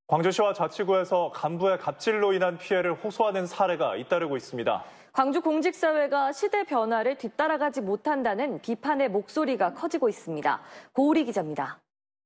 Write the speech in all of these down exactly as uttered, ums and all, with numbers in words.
광주시와 자치구에서 간부의 갑질로 인한 피해를 호소하는 사례가 잇따르고 있습니다. 광주 공직사회가 시대 변화를 뒤따라가지 못한다는 비판의 목소리가 커지고 있습니다. 고우리 기자입니다.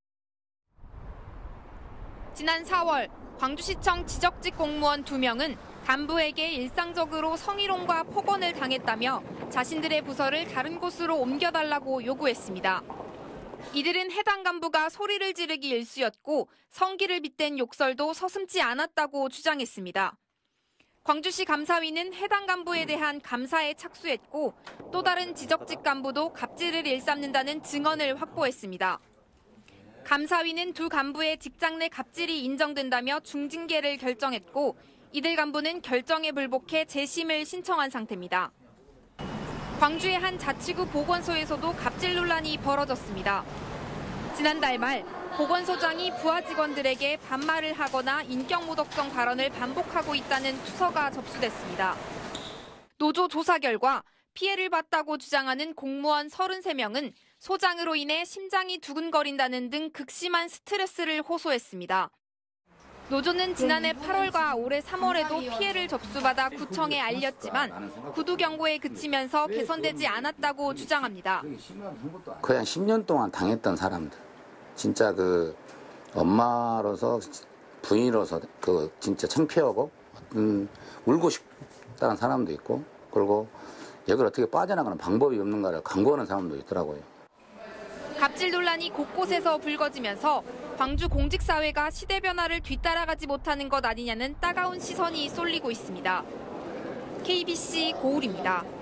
지난 사월 광주시청 지적직 공무원 두 명은 간부에게 일상적으로 성희롱과 폭언을 당했다며 자신들의 부서를 다른 곳으로 옮겨달라고 요구했습니다. 이들은 해당 간부가 소리를 지르기 일쑤였고 성기를 빗댄 욕설도 서슴지 않았다고 주장했습니다. 광주시 감사위는 해당 간부에 대한 감사에 착수했고 또 다른 지적직 간부도 갑질을 일삼는다는 증언을 확보했습니다. 감사위는 두 간부의 직장 내 갑질이 인정된다며 중징계를 결정했고 이들 간부는 결정에 불복해 재심을 신청한 상태입니다. 광주의 한 자치구 보건소에서도 갑질 논란이 벌어졌습니다. 지난달 말 보건소장이 부하 직원들에게 반말을 하거나 인격모독성 발언을 반복하고 있다는 투서가 접수됐습니다. 노조 조사 결과 피해를 봤다고 주장하는 공무원 서른세 명은 소장으로 인해 심장이 두근거린다는 등 극심한 스트레스를 호소했습니다. 노조는 지난해 팔월과 올해 삼월에도 피해를 접수받아 구청에 알렸지만 구두 경고에 그치면서 개선되지 않았다고 주장합니다. 거의 한 십 년 동안 당했던 사람들. 진짜 그 엄마로서 부인으로서 그 진짜 창피하고 음, 울고 싶다는 사람도 있고 그리고 여기를 어떻게 빠져나가는 방법이 없는가를 강구하는 사람도 있더라고요. 갑질 논란이 곳곳에서 불거지면서 광주 공직사회가 시대 변화를 뒤따라가지 못하는 것 아니냐는 따가운 시선이 쏠리고 있습니다. 케이비씨 고울입니다.